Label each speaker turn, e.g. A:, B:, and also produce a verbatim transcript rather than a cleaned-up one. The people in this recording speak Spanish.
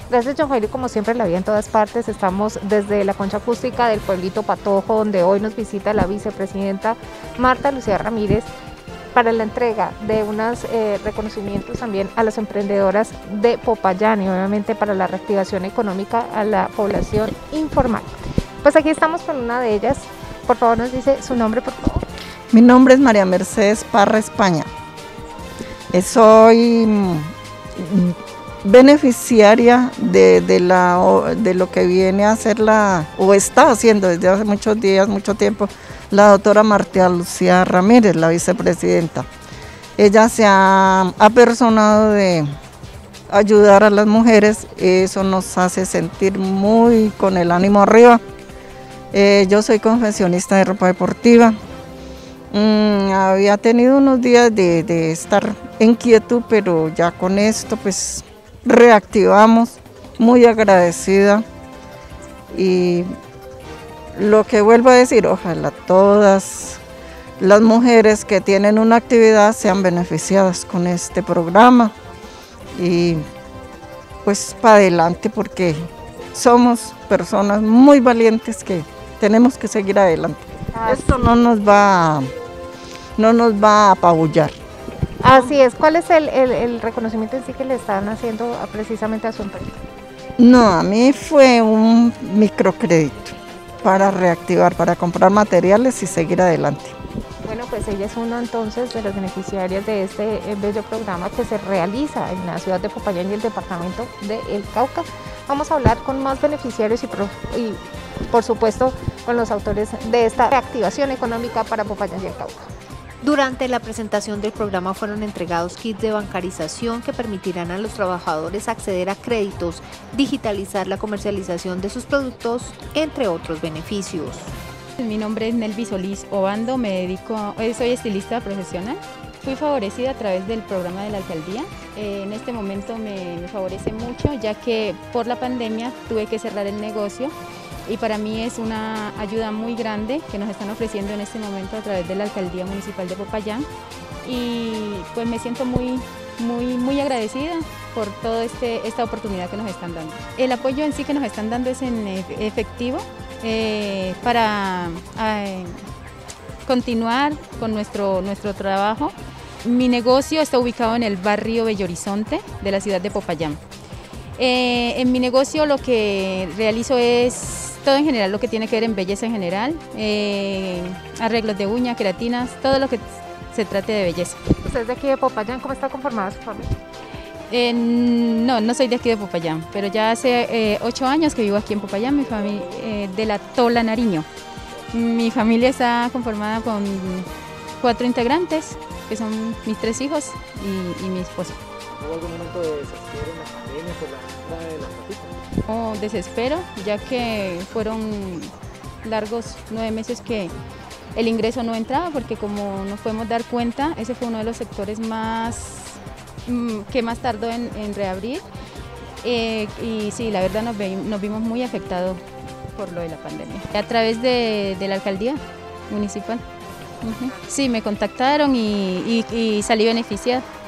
A: Gracias, John Jairo, como siempre la vida en todas partes. Estamos desde la concha acústica del pueblito Patojo, donde hoy nos visita la vicepresidenta Marta Lucía Ramírez para la entrega de unos eh, reconocimientos también a las emprendedoras de Popayán y obviamente para la reactivación económica a la población informal. Pues aquí estamos con una de ellas. Por favor, nos dice su nombre, por favor.
B: Mi nombre es María Mercedes Parra España. Soy beneficiaria de, de, la, de lo que viene a hacer la, o está haciendo desde hace muchos días, mucho tiempo, la doctora Marta Lucía Ramírez, la vicepresidenta. Ella se ha apersonado de ayudar a las mujeres, eso nos hace sentir muy con el ánimo arriba. Eh, yo soy confeccionista de ropa deportiva. Mm, había tenido unos días de, de estar en quietud, pero ya con esto pues reactivamos, muy agradecida, y lo que vuelvo a decir, ojalá todas las mujeres que tienen una actividad sean beneficiadas con este programa y pues para adelante, porque somos personas muy valientes que tenemos que seguir adelante. Esto no nos va, no nos va a apabullar.
A: Así es. ¿Cuál es el, el, el reconocimiento en sí que le están haciendo a, precisamente a su empresa?
B: No, a mí fue un microcrédito para reactivar, para comprar materiales y seguir adelante.
A: Bueno, pues ella es una entonces de las beneficiarias de este bello programa que se realiza en la ciudad de Popayán y el departamento de El Cauca. Vamos a hablar con más beneficiarios y, pro, y por supuesto con los autores de esta reactivación económica para Popayán y El Cauca.
C: Durante la presentación del programa fueron entregados kits de bancarización que permitirán a los trabajadores acceder a créditos, digitalizar la comercialización de sus productos, entre otros beneficios.
D: Mi nombre es Nelvi Solís Obando, me dedico, soy estilista profesional. Fui favorecida a través del programa de la alcaldía. Eh, en este momento me, me favorece mucho, ya que por la pandemia tuve que cerrar el negocio. Y para mí es una ayuda muy grande que nos están ofreciendo en este momento a través de la Alcaldía Municipal de Popayán. Y pues me siento muy, muy, muy agradecida por toda este, esta oportunidad que nos están dando. El apoyo en sí que nos están dando es en efectivo eh, para eh, continuar con nuestro, nuestro trabajo. Mi negocio está ubicado en el barrio Bello Horizonte de la ciudad de Popayán. Eh, en mi negocio lo que realizo es todo en general, lo que tiene que ver en belleza en general, eh, arreglos de uñas, queratinas, todo lo que se trate de belleza.
A: ¿Usted es de aquí de Popayán? ¿Cómo está conformada su familia?
D: Eh, no, no soy de aquí de Popayán, pero ya hace eh, ocho años que vivo aquí en Popayán, mi familia eh, de la Tola Nariño. Mi familia está conformada con cuatro integrantes, que son mis tres hijos y, y mi esposo.
E: ¿Hubo algún momento de desespero en la pandemia por la entrada de las patitas?
D: No, desespero, ya que fueron largos nueve meses que el ingreso no entraba, porque como nos podemos dar cuenta, ese fue uno de los sectores más que más tardó en, en reabrir. Eh, y sí, la verdad nos, ve, nos vimos muy afectados por lo de la pandemia. A través de, de la alcaldía municipal. Uh-huh. Sí, me contactaron y, y, y salí beneficiada.